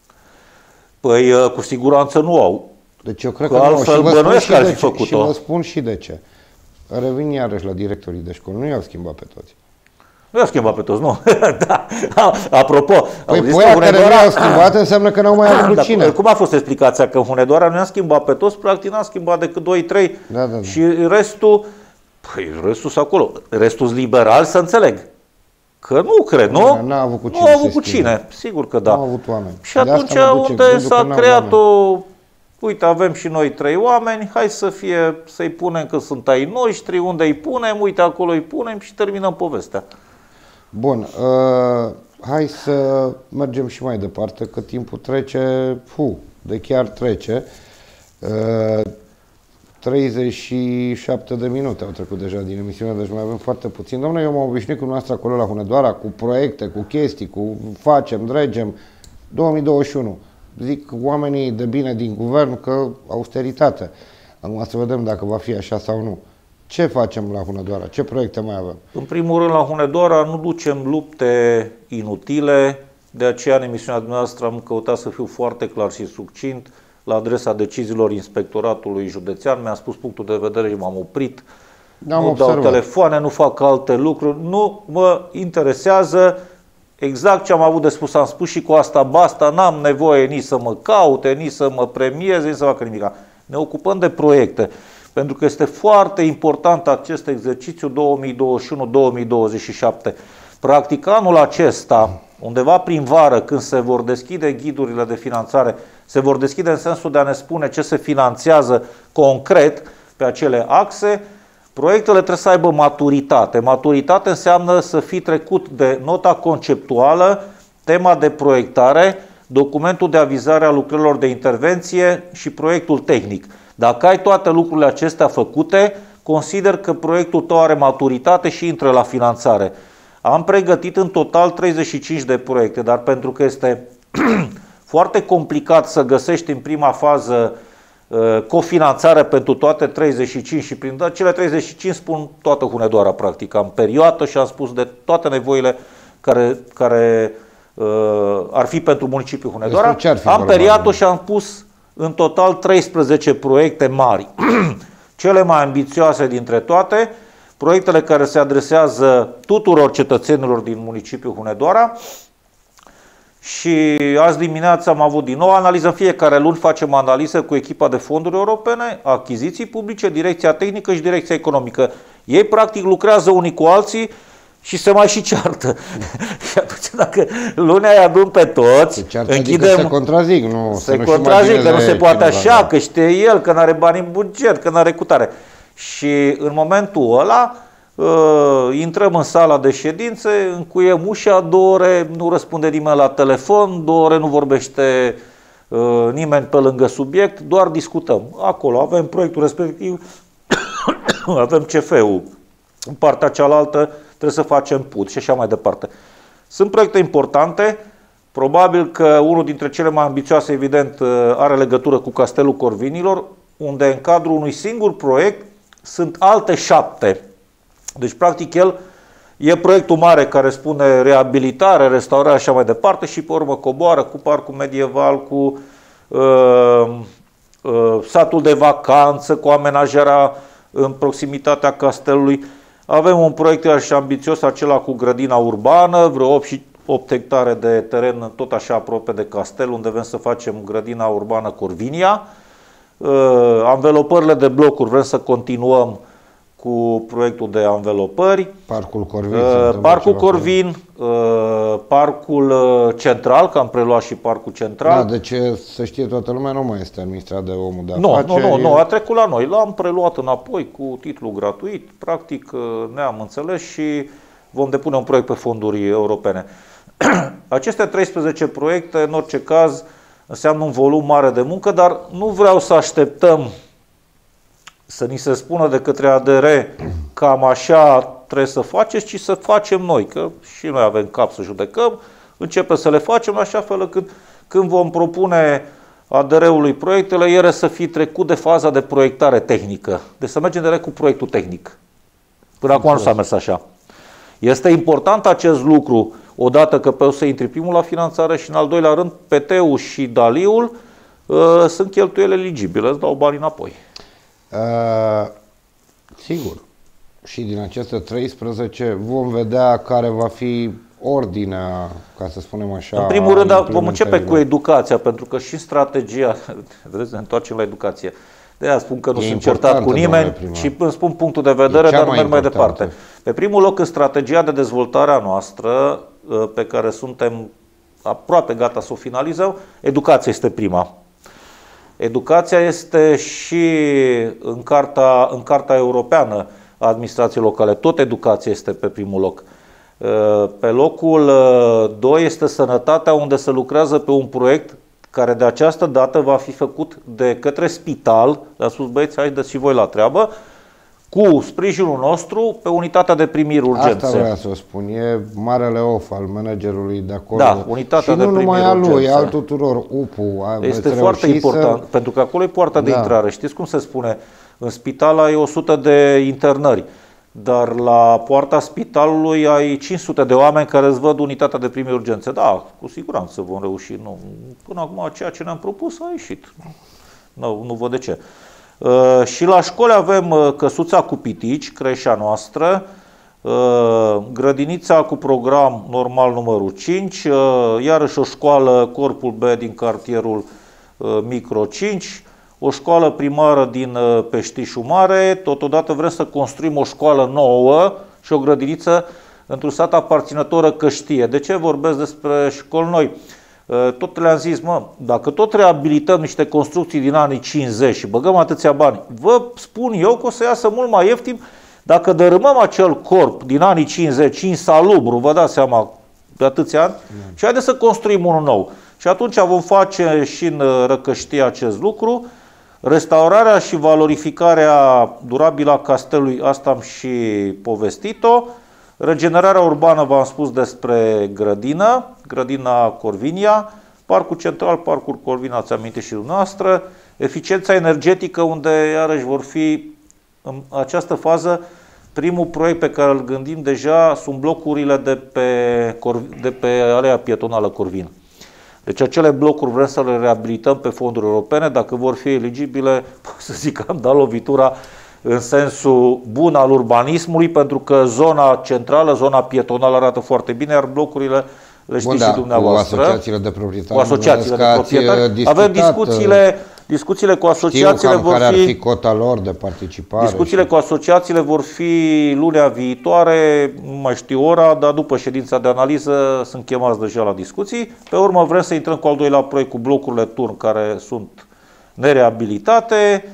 Păi, cu siguranță nu au. Deci eu cred că nu au. Și vă spun și de ce. Revin iarăși la directorii de școli. Nu i-au schimbat pe toți. Nu i-au schimbat pe toți, nu. Da. Apropo, păi poia care nu i-au schimbat înseamnă că n-au mai avut cine. Cum a fost explicația? Că în Hunedoara nu i-a schimbat pe toți, practic n-a schimbat decât 2-3. Da. Și restul, păi restul s acolo. Restul liberal, să înțeleg. Că nu cred, nu? N-a avut cu cine. Nu a avut cu cine, sigur că da. Nu a avut oameni. Și atunci unde s-a creat uite, avem și noi 3 oameni, hai să-i punem că sunt ai noștri, unde îi punem, uite acolo îi punem și terminăm povestea. Bun, hai să mergem și mai departe, că timpul trece, de chiar trece. 37 de minute au trecut deja din emisiune, deci mai avem foarte puțin. Dom'le, eu m-am obișnuit cu noastră acolo la Hunedoara, cu proiecte, cu chestii, cu facem, dregem. 2021. Zic oamenii de bine din guvern că austeritate. Acum să vedem dacă va fi așa sau nu. Ce facem la Hunedoara? Ce proiecte mai avem? În primul rând, la Hunedoara nu ducem lupte inutile, de aceea în emisiunea dumneavoastră am căutat să fiu foarte clar și succint la adresa deciziilor Inspectoratului Județean. Mi-am spus punctul de vedere și m-am oprit. Nu dau telefoane, nu fac alte lucruri. Nu mă interesează. Exact ce am avut de spus, am spus și cu asta basta, n-am nevoie nici să mă caute, nici să mă premieze, nici să facă nimic. Ne ocupăm de proiecte, pentru că este foarte important acest exercițiu 2021-2027. Practic anul acesta, undeva prin vară, când se vor deschide ghidurile de finanțare, se vor deschide în sensul de a ne spune ce se finanțează concret pe acele axe. Proiectele trebuie să aibă maturitate. Maturitate înseamnă să fii trecut de nota conceptuală, tema de proiectare, documentul de avizare a lucrărilor de intervenție și proiectul tehnic. Dacă ai toate lucrurile acestea făcute, consider că proiectul tău are maturitate și intră la finanțare. Am pregătit în total 35 de proiecte, dar pentru că este foarte complicat să găsești în prima fază cofinanțare pentru toate 35 și prin cele 35 spun toată Hunedoara practic. Am perioadă și am spus de toate nevoile care ar fi pentru municipiul Hunedoara. Am periat-o și am pus în total 13 proiecte mari. Cele mai ambițioase dintre toate, proiectele care se adresează tuturor cetățenilor din municipiul Hunedoara. Și azi dimineața am avut din nou analiză. În fiecare luni facem analiză cu echipa de fonduri europene, achiziții publice, direcția tehnică și direcția economică. Ei practic lucrează unii cu alții și se mai și ceartă. Și atunci dacă luni îi adun pe toți, închidem... Se contrazic, nu? Se contrazic, că nu se poate așa, că știe el că n-are bani în buget, că n-are cutare. Și în momentul ăla intrăm în sala de ședințe, încuiem ușa 2 ore, nu răspunde nimeni la telefon, 2 ore nu vorbește nimeni pe lângă subiect, doar discutăm. Acolo avem proiectul respectiv, avem CF-ul. În partea cealaltă trebuie să facem PUT și așa mai departe. Sunt proiecte importante. Probabil că unul dintre cele mai ambițioase, evident, are legătură cu Castelul Corvinilor, unde în cadrul unui singur proiect sunt alte 7. Deci, practic, el e proiectul mare care spune reabilitare, restaurare și așa mai departe și pe urmă coboară cu parcul medieval, cu satul de vacanță, cu amenajarea în proximitatea castelului. Avem un proiect așa ambițios, acela cu grădina urbană, vreo 8 hectare de teren tot așa aproape de castel, unde vrem să facem grădina urbană Corvinia. Anvelopările de blocuri, vrem să continuăm cu proiectul de anvelopări. Parcul Corvin. Parcul Corvin, parcul central, că am preluat și parcul central. Da, deci să știe toată lumea, nu mai este administrat de omul de afaceri. Nu, a trecut la noi. L-am preluat înapoi cu titlu gratuit. Practic ne-am înțeles și vom depune un proiect pe fonduri europene. Aceste 13 proiecte, în orice caz, înseamnă un volum mare de muncă, dar nu vreau să așteptăm să ni se spună de către ADR cam așa trebuie să faceți, ci să facem noi, că și noi avem cap să judecăm, începem să le facem așa fel când vom propune ADR-ului proiectele, ele să fie trecut de faza de proiectare tehnică. Deci să mergem direct cu proiectul tehnic. Până acum nu s-a mers așa. Este important acest lucru, odată că pe o să intri primul la finanțare și în al doilea rând PT-ul și Daliul sunt cheltuieli eligibile, îți dau bani înapoi. Sigur. Și din aceste 13 vom vedea care va fi ordinea, ca să spunem așa. În primul rând vom începe cu educația, pentru că și strategia, trebuie să ne întoarcem la educație. De aia spun că nu sunt certat cu nimeni și îmi spun punctul de vedere, dar merg mai departe. Pe primul loc, în strategia de dezvoltare a noastră, pe care suntem aproape gata să o finalizăm, educația este prima. Educația este și în Carta Europeană a Administrației Locale. Tot educația este pe primul loc. Pe locul 2 este sănătatea, unde se lucrează pe un proiect care de această dată va fi făcut de către spital. Le-a spus, băieți, haideți și voi la treabă, cu sprijinul nostru pe unitatea de primiri urgențe. Asta vreau să o spun, e marele of al managerului de acolo. Da, unitatea de primiri urgențe. Și nu numai a lui, al tuturor, UPU. Este foarte important, pentru că acolo e poarta de intrare. Știți cum se spune? În spital ai 100 de internări, dar la poarta spitalului ai 500 de oameni care îți văd unitatea de primiri urgențe. Da, cu siguranță vom reuși. Nu, până acum ceea ce ne-am propus a ieșit. Nu văd de ce. Și la școli avem Căsuța cu Pitici, creșa noastră, grădinița cu program normal numărul 5, iarăși o școală Corpul B din cartierul Micro 5, o școală primară din Peștișul Mare, totodată vrem să construim o școală nouă și o grădiniță într-un sat aparținătoră Căștie. De ce vorbesc despre școli noi? Tot le-am zis, dacă tot reabilităm niște construcții din anii 50 și băgăm atâția bani, vă spun eu că o să iasă mult mai ieftin dacă dărâmăm acel corp din anii 50, insalubru, vă dați seama, de atâția ani, și haideți să construim unul nou. Și atunci vom face și în Răcăștie acest lucru. Restaurarea și valorificarea durabilă a castelului, asta am și povestit-o. Regenerarea urbană, v-am spus despre grădină, grădina Corvinia, Parcul Central, Parcul Corvina, ați amintit și dumneavoastră, eficiența energetică, unde iarăși vor fi în această fază primul proiect pe care îl gândim deja sunt blocurile de pe alea pietonală Corvin. Deci acele blocuri vrem să le reabilităm pe fonduri europene, dacă vor fi eligibile, să zic că am dat lovitura în sensul bun al urbanismului, pentru că zona centrală, zona pietonală arată foarte bine, iar blocurile le știți și dumneavoastră. Cu asociațiile de proprietari. Cu asociațiile de proprietari. Avem discuțiile cu asociațiile, vor care ar fi fi cota lor de participare. Discuțiile cu asociațiile vor fi lunea viitoare, nu mai știu ora, dar după ședința de analiză sunt chemați deja la discuții. Pe urmă vrem să intrăm cu al doilea proiect cu blocurile turn care sunt nereabilitate.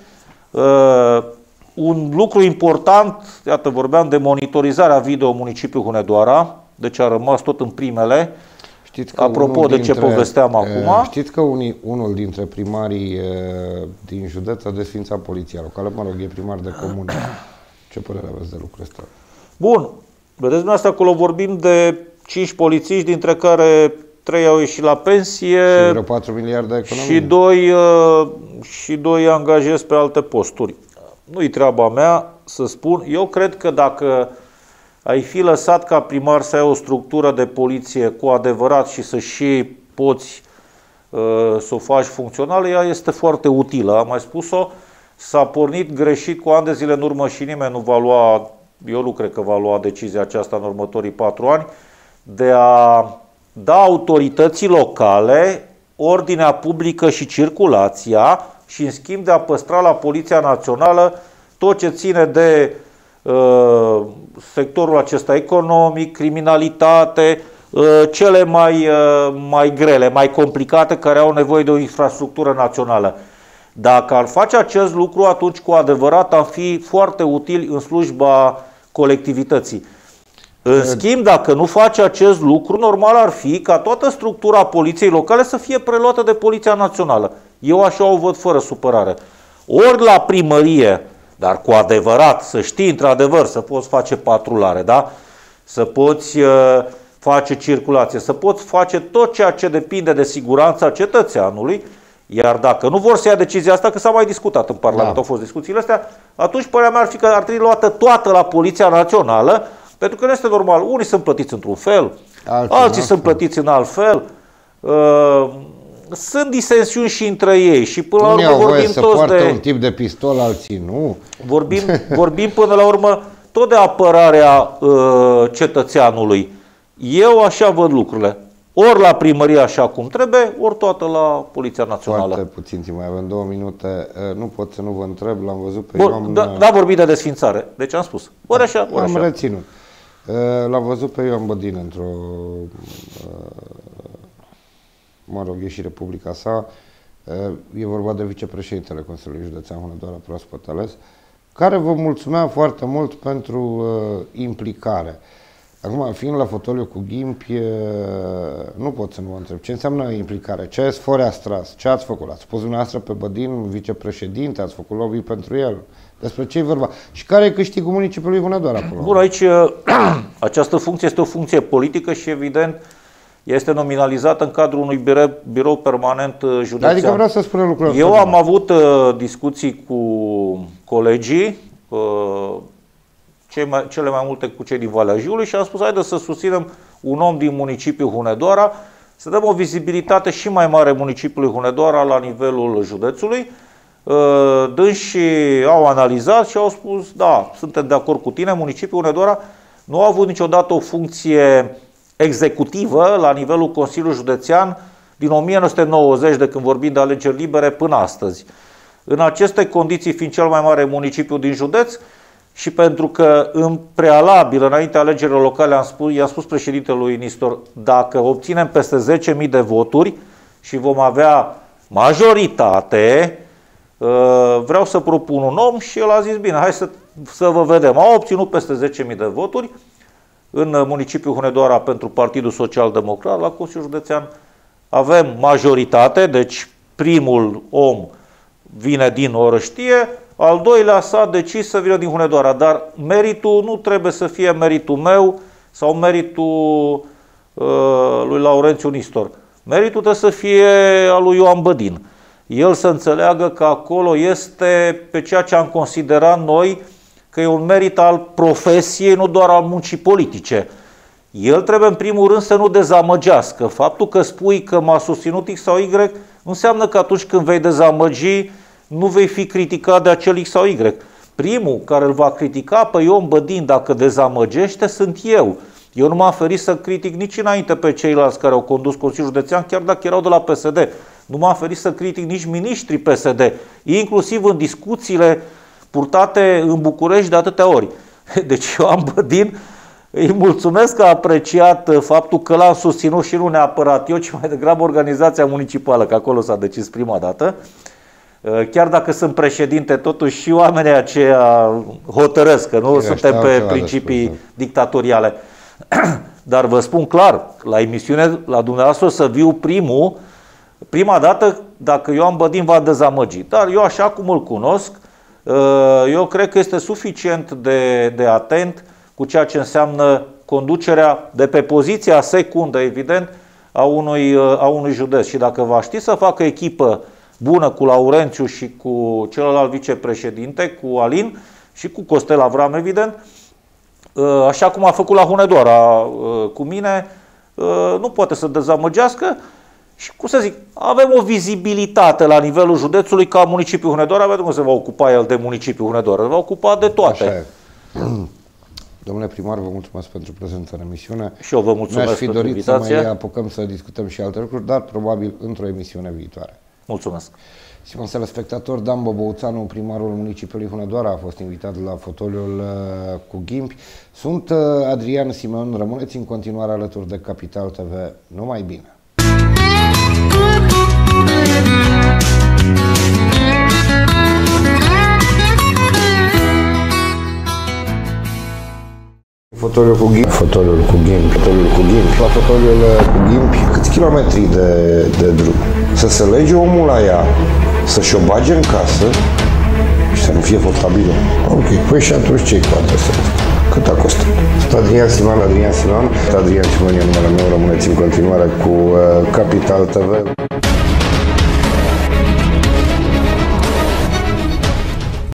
Un lucru important, iată, vorbeam de monitorizarea video municipiul Hunedoara, deci a rămas tot în primele. Apropo de ce povesteam acum. Știți că unul dintre primarii din județ a desfințat poliția locală, mă rog, e primar de comună. Ce părere aveți de lucrul ăsta? Bun, vedeți dumneavoastră, acolo vorbim de 5 polițiști, dintre care 3 au ieșit la pensie și vreo 4 miliarde de economie. Și 2 angajez pe alte posturi. Nu-i treaba mea să spun. Eu cred că dacă ai fi lăsat ca primar să ai o structură de poliție cu adevărat și să și poți să o faci funcțională, ea este foarte utilă. Am mai spus-o, s-a pornit greșit cu ani de zile în urmă și nimeni nu va lua, eu nu cred că va lua decizia aceasta în următorii 4 ani, de a da autorității locale ordinea publică și circulația și în schimb de a păstra la Poliția Națională tot ce ține de sectorul acesta economic, criminalitate, cele mai grele, mai complicate, care au nevoie de o infrastructură națională. Dacă ar face acest lucru, atunci cu adevărat am fi foarte utili în slujba colectivității. În schimb, dacă nu face acest lucru, normal ar fi ca toată structura poliției locale să fie preluată de Poliția Națională. Eu așa o văd fără supărare. Ori la primărie, dar cu adevărat, să știi într-adevăr, să poți face patrulare, da? Să poți face circulație, să poți face tot ceea ce depinde de siguranța cetățeanului, iar dacă nu vor să ia decizia asta, că s-a mai discutat în Parlament, au fost discuțiile astea, atunci părerea mea ar fi că ar trebui luată toată la Poliția Națională, pentru că nu este normal. Unii sunt plătiți într-un fel, alții sunt plătiți în alt fel. Sunt disensiuni și între ei și până la urmă vorbim toți de un tip de pistol, alții nu. Vorbim până la urmă tot de apărarea cetățeanului. Eu așa văd lucrurile. Ori la primărie așa cum trebuie, ori toată la Poliția Națională. Foarte puțin timp, mai avem 2 minute. Nu pot să nu vă întreb, l-am văzut pe Ioan. Da, vorbit de desfințare, deci am spus. Ori așa, ori așa. Am reținut. L-am văzut pe Ioan Bădin într-o ieșire publica sa. E vorba de vicepreședintele Consiliului Județean Hunedoara, proaspăt ales, care vă mulțumea foarte mult pentru implicare. Acum, fiind la fotoliu cu ghimpi, nu pot să nu vă întreb. Ce înseamnă implicare? Ce sfori ați tras? Ce ați făcut? Ați pus dumneavoastră pe Bădin vicepreședinte? Ați făcut lobby pentru el? Despre ce e vorba? Și care e câștigul municipiului Hunedoara? Bun, aici această funcție este o funcție politică și evident este nominalizată în cadrul unui birou permanent județean. Adică vreau să spun lucrurile. Eu am avut discuții cu colegii, cele mai multe cu cei din Valea Jiului, și am spus, haide să susținem un om din municipiul Hunedoara, să dăm o vizibilitate și mai mare municipiului Hunedoara la nivelul județului. Dânsii au analizat și au spus, da, suntem de acord cu tine, municipiul Hunedoara nu a avut niciodată o funcție executivă la nivelul Consiliului Județean din 1990, de când vorbim de alegeri libere, până astăzi. În aceste condiții, fiind cel mai mare municipiu din județ, și pentru că în prealabil, înaintea alegerilor locale, i-am spus președintelui Nistor, dacă obținem peste 10.000 de voturi și vom avea majoritate, vreau să propun un om, și el a zis, bine, hai să vă vedem. Au obținut peste 10.000 de voturi în municipiul Hunedoara pentru Partidul Social Democrat la Consiliul Județean. Avem majoritate, deci primul om vine din Orăștie, al doilea s-a decis să vină din Hunedoara, dar meritul nu trebuie să fie meritul meu sau meritul lui Laurențiu Nistor. Meritul trebuie să fie al lui Ioan Bădin. El să înțeleagă că acolo este pe ceea ce am considerat noi că că e un merit al profesiei, nu doar al muncii politice. El trebuie în primul rând să nu dezamăgească. Faptul că spui că m-a susținut X sau Y nu înseamnă că atunci când vei dezamăgi nu vei fi criticat de acel X sau Y. Primul care îl va critica pe Ion Bădin dacă dezamăgește sunt eu. Eu nu m-am ferit să critic nici înainte pe ceilalți care au condus Consiliul Județean, chiar dacă erau de la PSD. Nu m-am ferit să critic nici miniștrii PSD, inclusiv în discuțiile purtate în București de atâtea ori. Deci Ioan Bădin îi mulțumesc că a apreciat faptul că l-am susținut și nu neapărat eu, ci mai degrabă organizația municipală, că acolo s-a decis prima dată. Chiar dacă sunt președinte, totuși și oamenii aceia hotărăsc, că nu suntem pe principii dictatoriale. Dar vă spun clar, la emisiune, la dumneavoastră să viu prima dată dacă Ioan Bădin va dezamăgi. Dar eu așa cum îl cunosc, eu cred că este suficient de atent cu ceea ce înseamnă conducerea de pe poziția secundă, evident, a unui județ. Și dacă va ști să facă echipă bună cu Laurențiu și cu celălalt vicepreședinte, cu Alin și cu Costel Avram, evident, așa cum a făcut la Hunedoara cu mine, nu poate să dezamăgească. Și, cum să zic, avem o vizibilitate la nivelul județului ca municipiul Hunedoara, pentru că se va ocupa el de municipiul Hunedoara, se va ocupa de toate. Așa e. Domnule primar, vă mulțumesc pentru prezența în emisiune. Și eu vă mulțumesc pentru invitație. Mi-aș fi dorit să mai apucăm să discutăm și alte lucruri, dar probabil într-o emisiune viitoare. Mulțumesc. Stimați telespectatori, Dan Bobouțanu, primarul municipiului Hunedoara, a fost invitat la fotoliul cu ghimpi. Sunt Adrian Simeon, rămâneți în continuare alături de Capital TV. Numai bine! Fotoliul cu ghimpi, fotoliul cu ghimpi, fotoliul cu ghimpi. La fotoliul cu ghimpi, câți kilometri de drum? Să se lege omul la ea, să-și o bage în casă și să nu fie potabilă. Ok, păi și atunci ce-i cu adresa? Cât a costat? Adrian Simeon e numele meu, rămâneți în continuare cu Capital TV.